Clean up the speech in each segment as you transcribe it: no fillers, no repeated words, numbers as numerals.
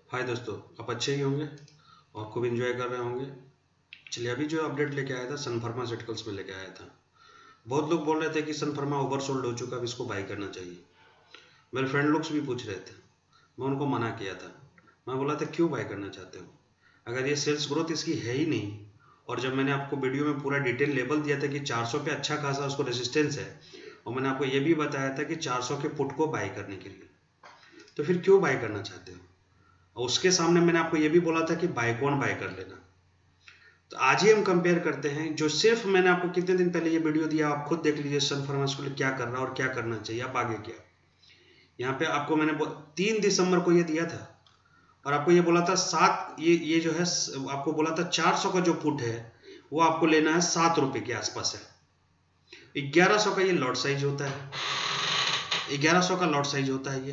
हाय दोस्तों, आप अच्छे ही होंगे और खूब एंजॉय कर रहे होंगे। चलिए, अभी जो अपडेट लेके आया था सन फार्मास्यूटिकल्स में लेके आया था। बहुत लोग बोल रहे थे कि सन फार्मा ओवरसोल्ड हो चुका है, अब इसको बाई करना चाहिए। मेरे फ्रेंड लोग भी पूछ रहे थे, मैं उनको मना किया था। मैं बोला था क्यों बाई करना चाहते हो, अगर ये सेल्स ग्रोथ इसकी है ही नहीं। और जब मैंने आपको वीडियो में पूरा डिटेल लेबल दिया था कि 400 पे अच्छा खासा उसको रेजिस्टेंस है, और मैंने आपको ये भी बताया था कि 400 के पुट को बाई करने के लिए, तो फिर क्यों बाई करना चाहते हो। और उसके सामने मैंने आपको ये भी बोला था कि बाय कौन बाय कर लेना। तो आज ही हम कंपेयर करते हैं, जो सिर्फ मैंने आपको कितने दिन पहले ये वीडियो दिया, आप खुद देख लीजिए सन फार्मास्यूटिकल क्या कर रहा है और क्या करना चाहिए, आप आगे क्या। यहाँ पे आपको मैंने 3 दिसंबर को ये दिया था और आपको ये बोला था ये जो है आपको बोला था 400 का जो फुट है वो आपको लेना है 7 रुपए के आसपास है। 1100 का ये लॉट साइज होता है, 1100 का लॉट साइज होता है ये।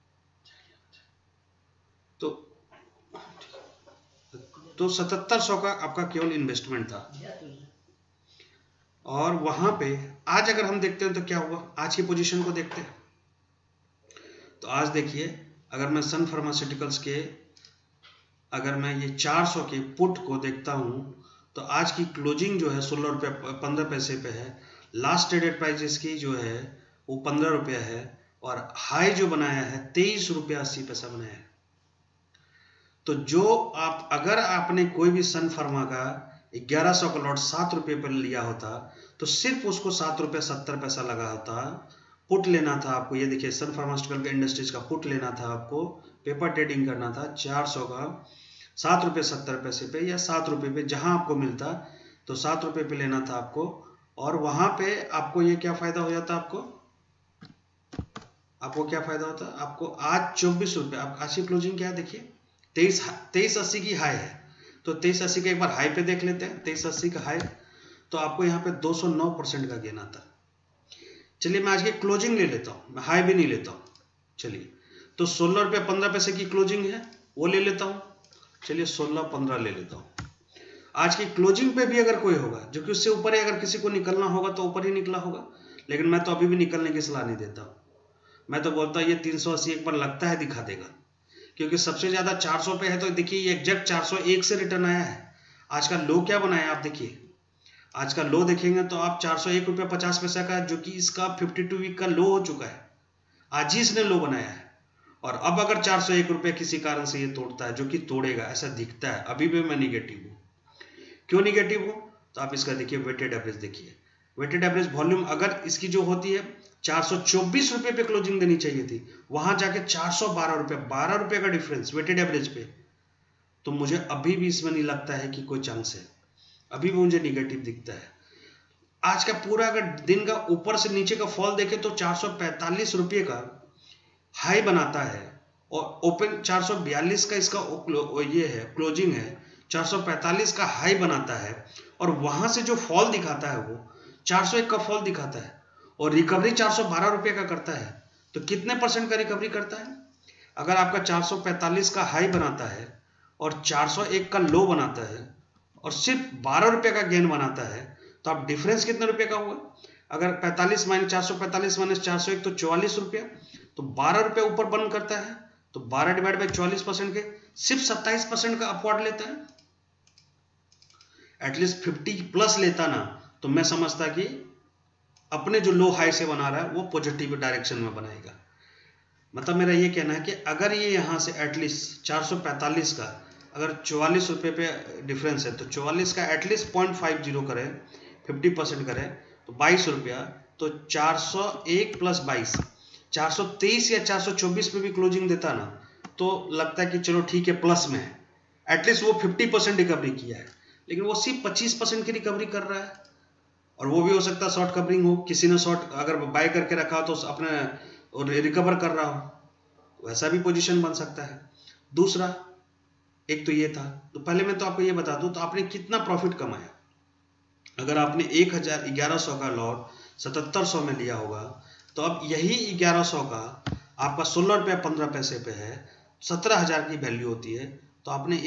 तो 7700 का आपका केवल इन्वेस्टमेंट था। और वहां पे आज अगर हम देखते हैं तो क्या हुआ, आज की पोजीशन को देखते हैं। तो आज देखिए, अगर मैं सन फार्मास्यूटिकल्स के अगर मैं ये 400 के पुट को देखता हूं तो आज की क्लोजिंग जो है 16 रुपये 15 पैसे पे है। लास्ट ट्रेडेड प्राइस इसकी जो है वो 15 रुपया है और हाई जो बनाया है 23 रुपया 80 पैसा बनाया है। तो जो आप अगर आपने कोई भी सन फार्मा का 1100 का लॉट 7 रुपये पर लिया होता तो सिर्फ उसको 7 रुपये 70 पैसा लगा होता। पुट लेना था आपको, ये देखिए सन फार्मास्यूटिकल इंडस्ट्रीज का पुट लेना था आपको, पेपर ट्रेडिंग करना था 400 का 7 रुपये 70 पैसे पे या 7 रुपये पे जहां आपको मिलता, तो 7 रुपये पे लेना था आपको। और वहां पे आपको ये क्या फायदा हो जाता, आपको क्या फायदा होता, आपको आज 24 रुपये। आप आज की क्लोजिंग क्या है देखिए, 2380 की हाई है। तो 2380 का एक बार हाई पे देख लेते हैं, 2380 का हाई, तो आपको यहाँ पे 209% का गेन आता है। चलिए मैं आज की क्लोजिंग ले लेता हूँ, मैं हाई भी नहीं लेता हूँ। चलिए, तो 16 रुपये 15 पैसे की क्लोजिंग है, वो ले लेता हूँ। चलिए 16-15 ले लेता हूँ। आज की क्लोजिंग पे भी अगर कोई होगा जो कि उससे ऊपर ही, अगर किसी को निकलना होगा तो ऊपर ही निकला होगा, लेकिन मैं तो अभी भी निकलने की सलाह नहीं देता। मैं तो बोलता ये 380 एक बार लगता है दिखा देगा, क्योंकि सबसे ज्यादा 400 पे है। तो देखिए ये एग्जैक्ट 401 से रिटर्न आया है। आज का लो क्या बनाया आप देखिए, आज का लो देखेंगे तो आप 401 रुपये 50 पैसा का, जो कि इसका 52 वीक का लो हो चुका है, आज ही इसने लो बनाया है। और अब अगर 401 रुपये किसी कारण से ये तोड़ता है, जो कि तोड़ेगा ऐसा दिखता है, अभी भी मैं निगेटिव हूँ। क्यों निगेटिव हूँ, तो आप इसका देखिए वेटेड एवरेज देखिए। वेटेड एवरेज वॉल्यूम अगर इसकी जो होती है 424 रुपये पे क्लोजिंग देनी चाहिए थी, वहां जाके 412 रुपये, 12 रुपये का डिफरेंस वेटेड एवरेज पे। तो मुझे अभी भी इसमें नहीं लगता है कि कोई चांस है, अभी भी मुझे निगेटिव दिखता है। आज का पूरा अगर दिन का ऊपर से नीचे का फॉल देखे तो 445 रुपये का हाई बनाता है और ओपन 442 का इसका ये है क्लोजिंग है, 445 का हाई बनाता है और वहां से जो फॉल दिखाता है वो 401 का फॉल दिखाता है और रिकवरी 412 रुपये का करता है। तो कितने परसेंट का रिकवरी करता है, अगर आपका 445 का हाई बनाता है और 401 का लो बनाता है और सिर्फ 12 रुपये का गेन बनाता है, तो आप डिफरेंस कितने रुपए का हुआ, अगर 45 माइनस 445 माइनस 401 तो 44 रुपया, तो 12 रुपये ऊपर बंद करता है। तो 12 डिवाइड बाई 44% के सिर्फ 27% का अपवर्ड लेता है। एटलीस्ट 50 प्लस लेता ना, तो मैं समझता कि अपने जो लो हाई से बना रहा है वो पॉजिटिव डायरेक्शन में बनाएगा। मतलब मेरा ये कहना है कि अगर ये यहाँ से एटलीस्ट 445 का अगर 44 रुपये पे डिफरेंस है, तो 44 का एटलीस्ट 0.50 करें, 50% करें तो 22 रुपया, तो 401 प्लस 22 423 या 424 पे भी क्लोजिंग देता ना, तो लगता है कि चलो ठीक है प्लस में है, एटलीस्ट वो 50% रिकवरी किया है। लेकिन वो सिर्फ 25% की रिकवरी कर रहा है, और वो भी हो सकता है शॉर्ट कवरिंग हो, किसी ने शॉर्ट अगर बाय करके रखा हो तो अपने रिकवर कर रहा हो, वैसा भी पोजीशन बन सकता है। दूसरा, एक तो ये था, तो पहले मैं तो आपको ये बता दूं तो आपने कितना प्रॉफिट कमाया। अगर आपने 1100 का लॉट 7700 में लिया होगा, तो अब यही 1100 का आपका 16 रुपया 15 पैसे पे है, 17,000 की वैल्यू होती है, तो आपने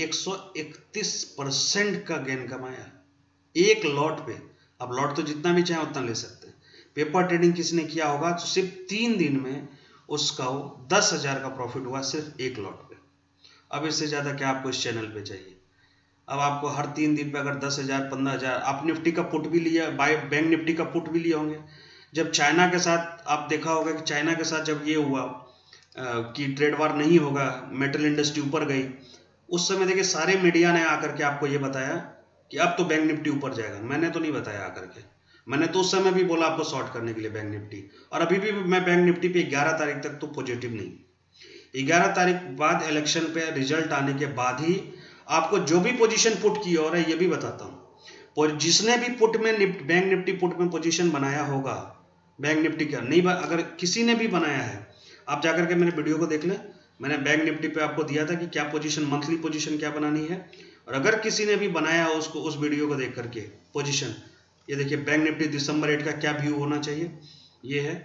131% का गेन कमाया एक लॉट पे। अब लॉट तो जितना भी चाहे उतना ले सकते हैं। पेपर ट्रेडिंग किसने किया होगा तो सिर्फ 3 दिन में उसका 10,000 का प्रॉफिट हुआ सिर्फ एक लॉट पे। अब इससे ज़्यादा क्या आपको इस चैनल पे चाहिए। अब आपको हर 3 दिन पे अगर 10,000 15,000, आप निफ्टी का पुट भी लिया, बैंक निफ्टी का पुट भी लिए होंगे। जब चाइना के साथ आप देखा होगा कि चाइना के साथ जब ये हुआ कि ट्रेड वार नहीं होगा, मेटल इंडस्ट्री ऊपर गई, उस समय देखिए सारे मीडिया ने आकर के आपको ये बताया कि अब तो बैंक निफ्टी ऊपर जाएगा। मैंने तो नहीं बताया आकर के, मैंने तो उस समय भी बोला आपको शॉर्ट करने के लिए बैंक निफ्टी, और अभी भी मैं बैंक निफ्टी पे 11 तारीख तक तो पॉजिटिव नहीं। 11 तारीख बाद इलेक्शन पे रिजल्ट आने के बाद ही आपको जो भी पोजीशन पुट की हो रहा है ये भी बताता हूँ। जिसने भी पुट में बैंक निफ्टी पुट में पोजीशन बनाया होगा, बैंक निफ्टी का नहीं, अगर किसी ने भी बनाया है, आप जाकर के मेरे वीडियो को देख लें। मैंने बैंक निफ्टी पे आपको दिया था कि क्या पोजीशन, मंथली पोजीशन क्या बनानी है, और अगर किसी ने भी बनाया हो उसको, उस वीडियो को देख करके पोजीशन, ये देखिए बैंक निफ्टी दिसंबर 8 का क्या व्यू होना चाहिए, ये है,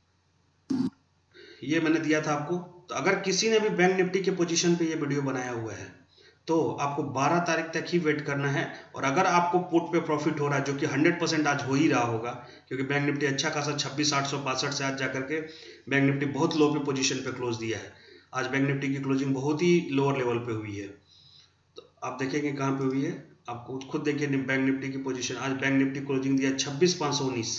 ये मैंने दिया था आपको। तो अगर किसी ने भी बैंक निफ्टी के पोजीशन पे ये वीडियो बनाया हुआ है तो आपको 12 तारीख तक ही वेट करना है। और अगर आपको पुट पे प्रॉफिट हो रहा है, जो कि 100% आज हो ही रहा होगा, क्योंकि बैंक निफ्टी अच्छा खासा 26,862 से आज जाकर के बैंक निफ्टी बहुत लो पे पोजीशन पे क्लोज दिया है। आज बैंक निफ्टी की क्लोजिंग बहुत ही लोअर लेवल पे हुई है। तो आप देखेंगे कहाँ पे हुई है, आपको खुद देखिए बैंक निफ्टी की पोजीशन। आज बैंक निफ्टी क्लोजिंग दिया 26,519,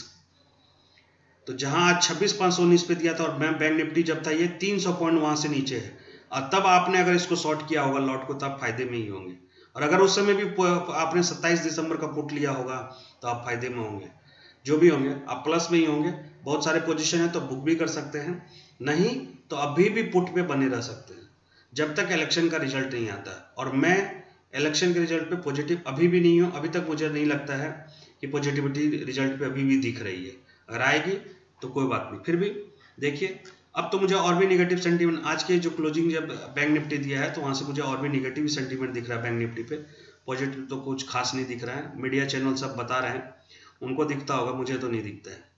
तो जहां आज 26,519 पे दिया था और बैंक निफ्टी जब था ये 300 पॉइंट वहां से नीचे है, और तब आपने अगर इसको शॉर्ट किया होगा लॉट को, तब फायदे में ही होंगे। और अगर उस समय भी आपने 27 दिसंबर का पुट लिया होगा तो आप फायदे में होंगे। जो भी होंगे आप प्लस में ही होंगे। बहुत सारे पोजीशन है तो बुक भी कर सकते हैं, नहीं तो अभी भी पुट पे बने रह सकते हैं जब तक इलेक्शन का रिजल्ट नहीं आता। और मैं इलेक्शन के रिजल्ट पे पॉजिटिव अभी भी नहीं हूँ। अभी तक मुझे नहीं लगता है कि पॉजिटिविटी रिजल्ट पे अभी भी दिख रही है। अगर आएगी तो कोई बात नहीं। फिर भी देखिए, अब तो मुझे और भी नेगेटिव सेंटीमेंट, आज के जो क्लोजिंग जब बैंक निफ्टी दिया है तो वहां से मुझे और भी नेगेटिव सेंटीमेंट दिख रहा है बैंक निफ्टी पे। पॉजिटिव तो कुछ खास नहीं दिख रहा है। मीडिया चैनल सब बता रहे हैं, उनको दिखता होगा, मुझे तो नहीं दिखता है।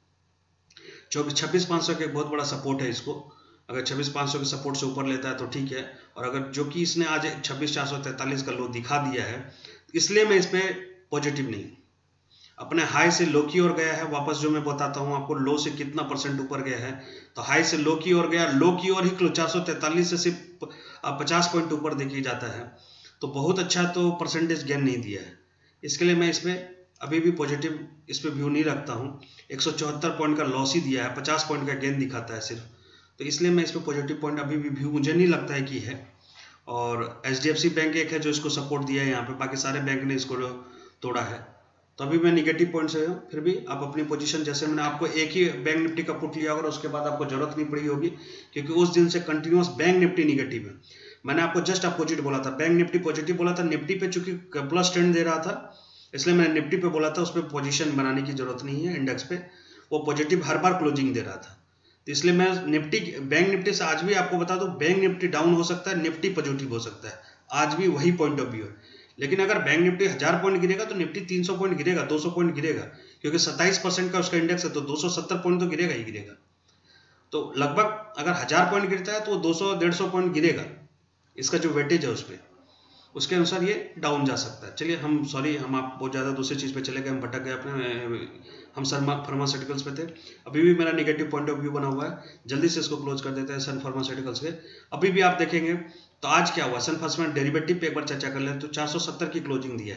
26,500 का एक बहुत बड़ा सपोर्ट है इसको। अगर 26,500 के सपोर्ट से ऊपर लेता है तो ठीक है, और अगर जो कि इसने आज 26,443 का लो दिखा दिया है, इसलिए मैं इस पर पॉजिटिव नहीं। अपने हाई से लो की ओर गया है वापस, जो मैं बताता हूँ आपको लो से कितना परसेंट ऊपर गया है। तो हाई से लो की ओर गया, लो की ओर ही 443 से सिर्फ 50 पॉइंट ऊपर देखी जाता है, तो बहुत अच्छा तो परसेंटेज गेन नहीं दिया है। इसके लिए मैं इसमें अभी भी पॉजिटिव इस पर व्यू नहीं रखता हूँ। 174 पॉइंट का लॉस ही दिया है, 50 पॉइंट का गेन दिखाता है सिर्फ, तो इसलिए मैं इस पर पॉजिटिव पॉइंट अभी भी व्यू मुझे नहीं लगता है कि है। और HDFC बैंक एक है जो इसको सपोर्ट दिया है यहाँ पे, बाकी सारे बैंक ने इसको तोड़ा है। तो अभी मैं निगेटिव पॉइंट से हूँ। फिर भी आप अपनी पोजीशन, जैसे मैंने आपको एक ही बैंक निफ्टी का पुट लिया होगा, उसके बाद आपको जरूरत नहीं पड़ी होगी, क्योंकि उस दिन से कंटिन्यूअस बैंक निफ्टी निगेटिव है। मैंने आपको जस्ट अपोजिट बोला था, बैंक निफ्टी पॉजिटिव बोला था। निफ्टी पे चूंकि प्लस ट्रेंड दे रहा था, इसलिए मैंने निफ्टी पे बोला था उस पर पोजीशन बनाने की जरूरत नहीं है। इंडेक्स पे वो पॉजिटिव हर बार क्लोजिंग दे रहा था, तो इसलिए मैं निफ्टी, बैंक निफ्टी से आज भी आपको बता दूं, बैंक निफ्टी डाउन हो सकता है, निफ्टी पॉजिटिव हो सकता है। आज भी वही पॉइंट ऑफ व्यू है। लेकिन अगर बैंक निफ्टी 1000 पॉइंट गिरेगा तो निफ्टी 300 पॉइंट गिरेगा, 200 पॉइंट गिरेगा, क्योंकि 27% का उसका इंडेक्स है, तो 270 पॉइंट तो गिरेगा ही गिरेगा। तो लगभग अगर 1000 पॉइंट गिरता है तो 200-150 पॉइंट गिरेगा, इसका जो वेटेज है उस पर, उसके अनुसार ये डाउन जा सकता है। चलिए हम, सॉरी हम आप बहुत ज़्यादा दूसरी चीज़ पे चले गए, हम भटक गए अपने, हम फार्मास्यूटिकल्स पे थे। अभी भी मेरा नेगेटिव पॉइंट ऑफ व्यू बना हुआ है, जल्दी से इसको क्लोज कर देते हैं सन फार्मास्यूटिकल्स के। अभी भी आप देखेंगे तो आज क्या हुआ, सन फार्मा डेरिवेटिव पे एक बार चर्चा कर लें तो 470 की क्लोजिंग दिया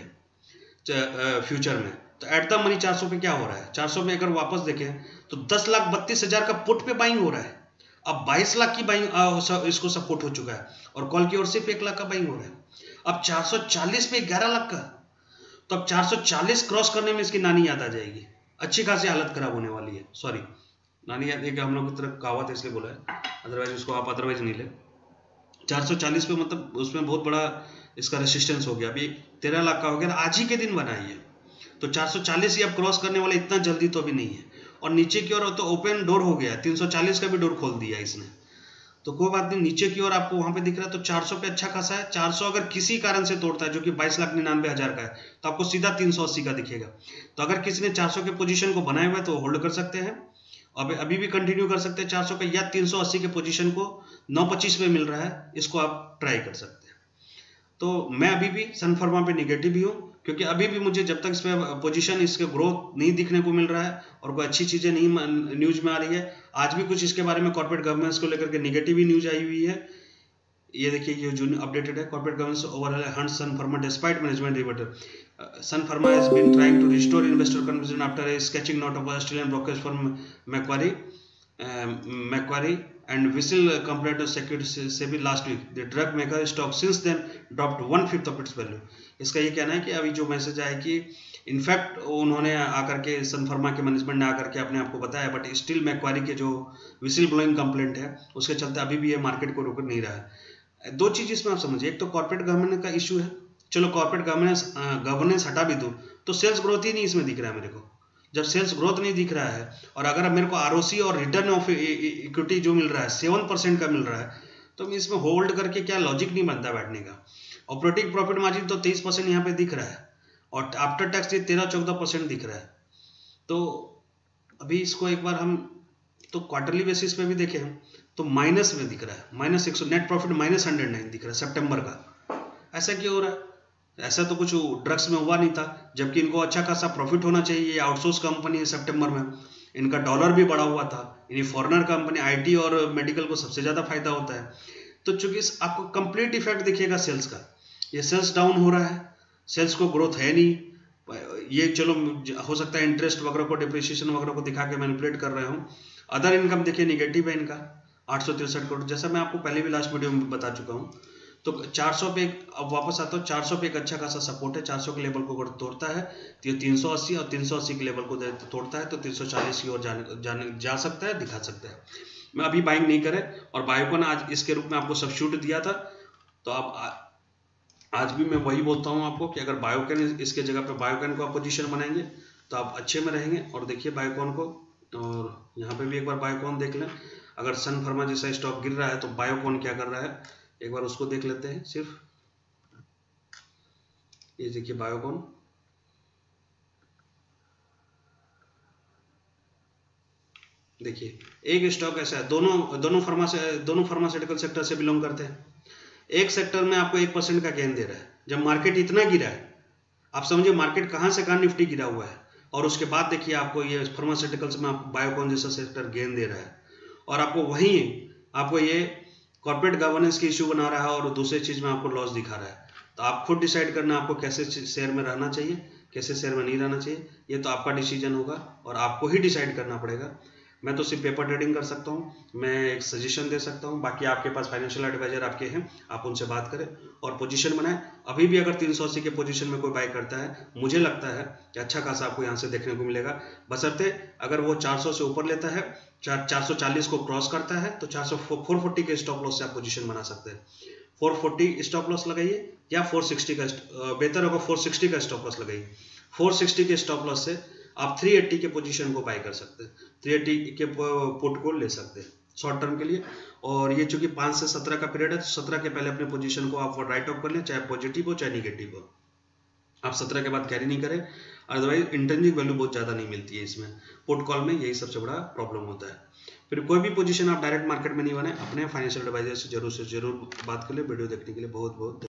है फ्यूचर में। तो एट द मनी 400 पे क्या हो रहा है, 400 में अगर वापस देखें तो 10,32,000 का पुट पे बाइंग हो रहा है। अब 22 लाख की बाइंग इसको सपोर्ट हो चुका है, और कॉल की ओर सिर्फ 1 लाख का बाइंग हो रहा है। अब 440 पे 11 लाख का, तो अब 440 क्रॉस करने में इसकी नानी याद आ जाएगी, अच्छी खासी हालत खराब होने वाली है। सॉरी, नानी याद है कि हम लोग की तरफ कहावत है इसलिए बोला है, अदरवाइज उसको आप अदरवाइज नहीं ले। 440 पे मतलब उसमें बहुत बड़ा इसका रेसिस्टेंस हो गया, अभी 13 लाख का हो गया, आज ही के दिन बना है। तो 440 ही अब क्रॉस करने वाला इतना जल्दी तो अभी नहीं है। और नीचे की ओर तो ओपन डोर हो गया, 340 का भी डोर खोल दिया इसने, तो कोई बात नहीं। नीचे की ओर आपको वहां पे दिख रहा है, तो 400 पे अच्छा खासा है। 400 अगर किसी कारण से तोड़ता है, जो कि 22,99,000 का है, तो आपको सीधा 380 का दिखेगा। तो अगर किसी ने 400 के पोजीशन को बनाया हुआ है तो होल्ड कर सकते हैं, अभी भी कंटिन्यू कर सकते हैं 400 का, या 380 के पोजीशन को 925 में मिल रहा है, इसको आप ट्राई कर सकते हैं। तो मैं अभी भी सन फार्मा पे निगेटिव ही हूँ, क्योंकि अभी भी मुझे जब तक इसमें पोजीशन, इसके ग्रोथ नहीं दिखने को मिल रहा है और कोई अच्छी चीज़ें नहीं न्यूज में आ रही है। आज भी कुछ इसके बारे में कॉर्पोरेट गवर्नेंस को लेकर के निगेटिव ही न्यूज आई हुई है, ये देखिए ये जून अपडेटेड है। Corporate governance overall hunt Sun Pharma despite management reverter. Sun Pharma has been trying to restore investor confidence after a sketching note of Australian brokers firm Macquarie and Whistle complained to Securities SEBI last week. The drug maker stock since then dropped 1/5 of its value. इसका ये कहना है कि अभी जो message आया कि in fact उन्होंने आकर के सन फर्मा के मैनेजमेंट ने आकर के अपने आप को बताया, बट स्टिल मैक्वारी के जो विसिल ब्लोइंग कंप्लेंट है उसके चलते अभी भी ये मार्केट को रोक नहीं रहा है। दो चीज इसमें आप समझिए, एक तो कॉर्पोरेट गवर्नेंस का इशू है, चलो कॉर्पोरेट गवर्नेंस हटा भी दूं तो सेल्स ग्रोथ ही नहीं इसमें दिख रहा है मेरे को। जब सेल्स ग्रोथ नहीं दिख रहा है और अगर मेरे को आरओसी और रिटर्न ऑफ इक्विटी जो मिल रहा है 7% का मिल रहा है, तो इसमें होल्ड करके क्या लॉजिक नहीं बनता बैठने का। ऑपरेटिंग प्रॉफिट मार्जिन तो 23% यहाँ पे दिख रहा है और आफ्टर टैक्स ये 13-14% दिख रहा है। तो अभी इसको एक बार हम तो क्वार्टरली बेसिस पे भी देखें हम तो माइनस में दिख रहा है, -100, नेट प्रॉफिट -109 दिख रहा है सितंबर का। ऐसा क्यों हो रहा है? ऐसा तो कुछ ड्रग्स में हुआ नहीं था, जबकि इनको अच्छा खासा प्रॉफिट होना चाहिए। ये आउटसोर्स कंपनी है, सितंबर में इनका डॉलर भी बढ़ा हुआ था। इन्हीं फॉरेनर कंपनी आईटी और मेडिकल को सबसे ज़्यादा फायदा होता है। तो चूंकि आपको कंप्लीट इफेक्ट दिखेगा सेल्स का, ये सेल्स डाउन हो रहा है, सेल्स को ग्रोथ है नहीं। ये चलो हो सकता है इंटरेस्ट वगैरह को, डिप्रिसिएशन वगैरह को दिखा के मैनिपुलेट कर रहे हूँ। अदर इनकम देखिए निगेटिव है इनका 863 करोड़, जैसा मैं आपको पहले भी लास्ट वीडियो में बता चुका हूँ। तो 400 पे अब वापस आता हूँ, 400 पे एक अच्छा खासा सपोर्ट है। 400 के लेवल को अगर तोड़ता है तो ये 380 और 380 के लेवल को तोड़ता है तो 340 की ओर जा सकता है, दिखा सकता है। मैं अभी बाइंग नहीं करे और बायोकॉन आज इसके रूप में आपको सब्स्टिट्यूट दिया था, तो आप आज भी मैं वही बोलता हूँ आपको कि अगर बायोकॉन इसके जगह पे बायोकॉन को आप पोजीशन बनाएंगे तो आप अच्छे में रहेंगे। और देखिए बायोकॉन को, और यहाँ पे भी एक बार बायोकॉन देख लें। अगर सन फार्मा जैसा स्टॉक गिर रहा है तो बायोकॉन क्या कर रहा है, एक बार उसको देख लेते हैं। सिर्फ ये देखिए बायोकॉन, देखिए एक स्टॉक ऐसा है, दोनों फार्मास्यूटिकल सेक्टर से बिलोंग करते हैं। एक सेक्टर में आपको 1% का गेन दे रहा है, जब मार्केट इतना गिरा है। आप समझिए मार्केट कहां से कहां निफ्टी गिरा हुआ है, और उसके बाद देखिए आपको ये फार्मास्यूटिकल्स में आपको बायोकॉन जैसा सेक्टर गेन दे रहा है, और आपको वहीं आपको ये कॉर्पोरेट गवर्नेंस की इश्यू बना रहा है और दूसरी चीज में आपको लॉस दिखा रहा है। तो आप खुद डिसाइड करना आपको कैसे शेयर में रहना चाहिए, कैसे शेयर में नहीं रहना चाहिए। ये तो आपका डिसीजन होगा और आपको ही डिसाइड करना पड़ेगा। मैं तो सिर्फ पेपर ट्रेडिंग कर सकता हूँ, मैं एक सजेशन दे सकता हूँ। बाकी आपके पास फाइनेंशियल एडवाइजर आपके हैं, आप उनसे बात करें और पोजीशन बनाएं। अभी भी अगर 380 के पोजीशन में कोई बाय करता है, मुझे लगता है कि अच्छा खासा आपको यहाँ से देखने को मिलेगा, बशर्ते अगर वो 400 से ऊपर लेता है, 440 को क्रॉस करता है तो 440 के स्टॉप लॉस से आप पोजीशन बना सकते हैं। 440 स्टॉप लॉस लगाइए या 460 का, बेहतर होगा 460 का स्टॉप लॉस लगाइए। 460 के स्टॉप लॉस से आप 380 के पोजीशन को बाय कर सकते हैं, 380 के पुट को ले सकते हैं शॉर्ट टर्म के लिए। और ये चूंकि 5 से 17 का पीरियड है, तो 17 के पहले अपने पोजीशन को आप राइट ऑफ कर लें, चाहे पॉजिटिव हो चाहे निगेटिव हो। आप 17 के बाद कैरी नहीं करें, अदरवाइज इंट्रिंसिक वैल्यू बहुत ज़्यादा नहीं मिलती है इसमें। पुट कॉल में यही सबसे बड़ा प्रॉब्लम होता है। फिर कोई भी पोजीशन आप डायरेक्ट मार्केट में नहीं बनाए, अपने फाइनेंशियल एडवाइजर से जरूर बात कर ले। वीडियो देखने के लिए बहुत बहुत